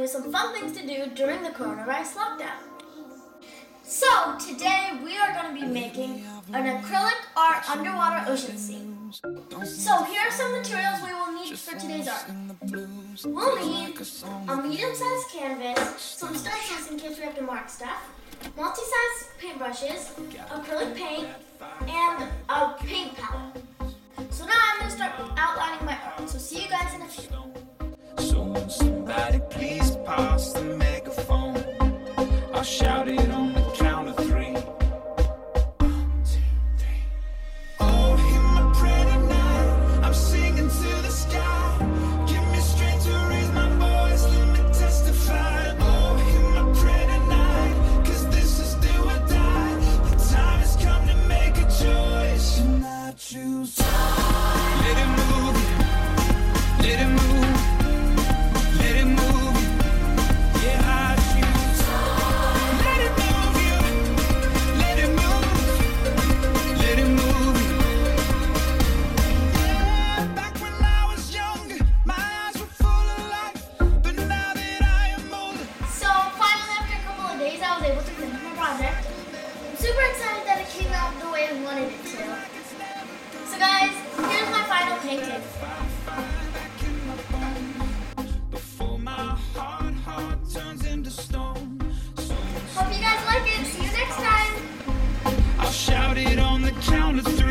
you some fun things to do during the coronavirus lockdown. So today we are going to be making an acrylic art underwater ocean scene. So here are some materials we will need for today's art. We'll need a medium-sized canvas, some stencils in case we have to mark stuff, multi-size paintbrushes, acrylic paint, and a paint palette. So now I'm going to start outlining my art. So see you guys in a few. So when somebody please pass the megaphone, I'll shout it on the count of three. 1, 2, 3. Oh, hear my prayer tonight. I'm singing to the sky. Give me strength to raise my voice. Let me testify. Oh, hear my prayer tonight. 'Cause this is do or die. The time has come to make a choice. And I choose. Let it move. Let it move. Let it move. Yeah, I choose. Let it move you. Let it move. Let it move you. Yeah, back when I was younger, my eyes were full of life. But now that I am older. So finally, after a couple of days, I was able to finish my project. I'm super excited that it came out the way I wanted it to. So guys, here's my final painting. Before my heart turns into stone. So Hope you guys like it. See you next time. I'll shout it on the count of 3.